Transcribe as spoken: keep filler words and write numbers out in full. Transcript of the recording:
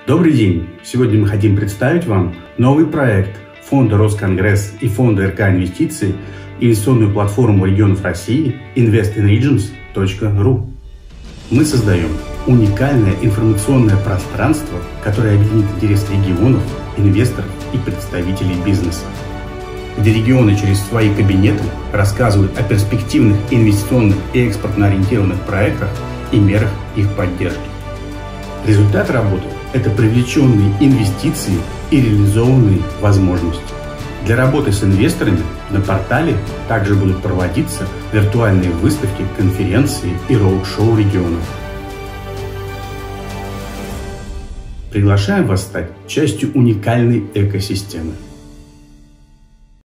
Добрый день! Сегодня мы хотим представить вам новый проект Фонда Росконгресс и Фонда эр ка Инвестиции, инвестиционную платформу регионов России инвест ин регионс точка ру. Мы создаем уникальное информационное пространство, которое объединит интересы регионов, инвесторов и представителей бизнеса, где регионы через свои кабинеты рассказывают о перспективных инвестиционных и экспортно-ориентированных проектах и мерах их поддержки. Результат работы – это привлеченные инвестиции и реализованные возможности. Для работы с инвесторами на портале также будут проводиться виртуальные выставки, конференции и роуд-шоу регионов. Приглашаем вас стать частью уникальной экосистемы.